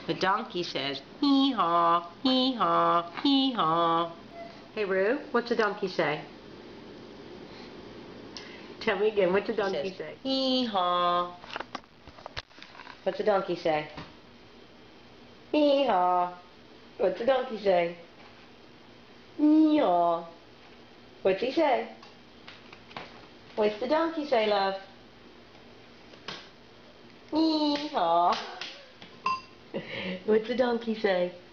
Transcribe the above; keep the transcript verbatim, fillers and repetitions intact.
The donkey says, hee-haw, hee-haw, hee-haw. Hey, Roo, what's the donkey say? Tell me again, what's the donkey say? Hee-haw. What's the donkey say? Hee-haw. What's the donkey say? Hee-haw. What's he say? What's the donkey say, love? Hee-haw. What's the donkey say?